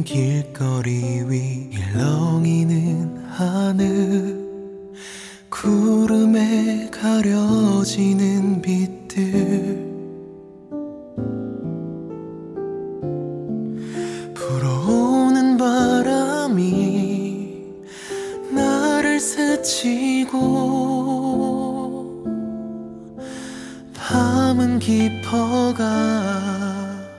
길거리 위 일렁이는 하늘, 구름에 가려지는 빛들, 불어오는 바람이 나를 스치고 밤은 깊어가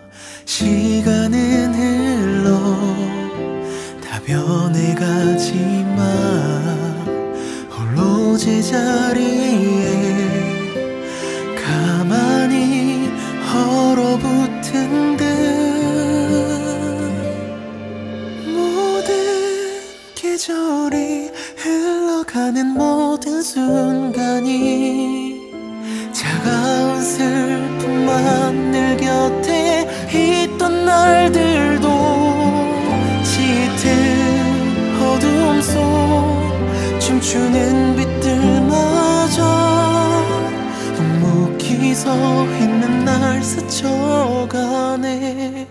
시간은 흘러 다 변해가지만 홀로 제자리에 가만히 얼어붙은 듯 모든 계절이 흘러가는 모든 순간이 차가운 슬픔만 늘 곁에 있던 날들도 짙은 어둠 속 춤추는 빛들마저 묵묵히 서 있는 날 스쳐가네.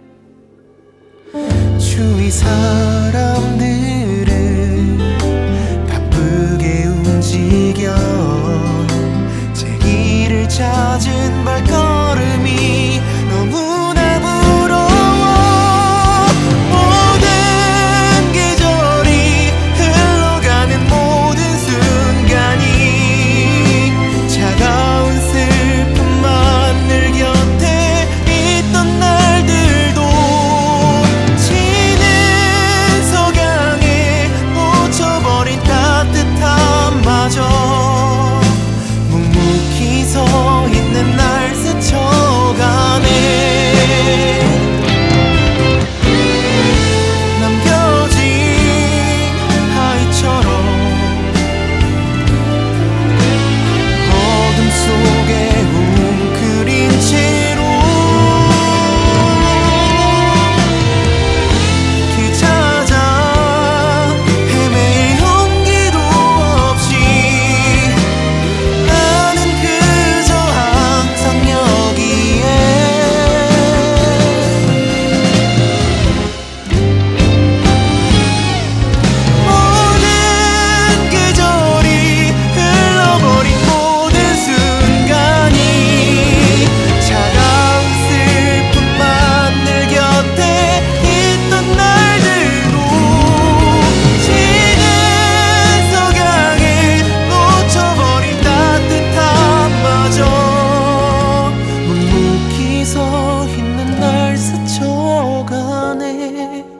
주위 사람들은 바쁘게 움직여 제 길을 찾은 발걸음이 너무나 부러워. 모든 계절이 흘러가는 모든 순간이 차가운 슬픔만 늘 곁에 있던 날들도 지는 석양에 묻혀버린 따뜻함마저 묵묵히 서 있는 날 스쳐가네. 남겨진 아이처럼 어둠 속에 웅크린 채로 길 찾아 헤매일 용기도 없이 나는 그저 항상 여기에. 모든 계절이 흘러버린 모든 순간이 차가운 슬픔만 늘 곁에 있던 날들로 지는 석양에 놓쳐버린 따뜻함마저 묵묵히 서 있는 날 스쳐가네.